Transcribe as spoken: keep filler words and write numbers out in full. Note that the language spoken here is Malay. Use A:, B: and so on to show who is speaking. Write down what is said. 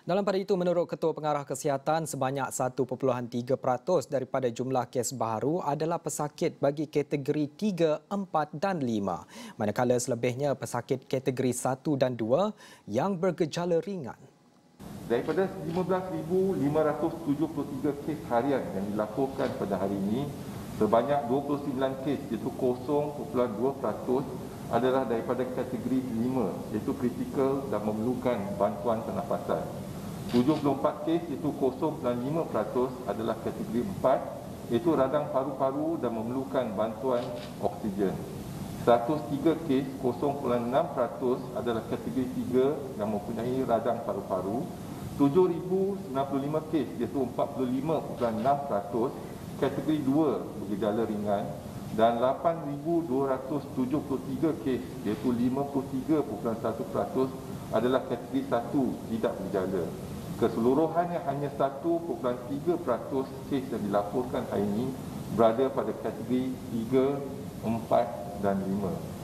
A: Dalam pada itu, menurut Ketua Pengarah Kesihatan, sebanyak satu perpuluhan tiga peratus daripada jumlah kes baharu adalah pesakit bagi kategori tiga, empat dan lima. Manakala selebihnya pesakit kategori satu dan dua yang bergejala ringan.
B: Daripada lima belas ribu lima ratus tujuh puluh tiga kes harian yang dilaporkan pada hari ini, sebanyak dua puluh sembilan kes iaitu kosong perpuluhan dua peratus adalah daripada kategori lima iaitu kritikal dan memerlukan bantuan pernafasan. tujuh puluh empat kes iaitu kosong perpuluhan lima peratus adalah kategori empat iaitu radang paru-paru dan memerlukan bantuan oksigen. seratus tiga kes kosong perpuluhan enam peratus adalah kategori tiga yang mempunyai radang paru-paru. tujuh ribu sembilan puluh lima kes iaitu empat puluh lima perpuluhan enam peratus kategori dua bergejala ringan dan lapan ribu dua ratus tujuh puluh tiga kes iaitu lima puluh tiga perpuluhan satu peratus adalah kategori satu tidak bergejala. Keseluruhannya hanya satu perpuluhan tiga peratus kes yang dilaporkan hari ini berada pada kategori tiga, empat dan lima.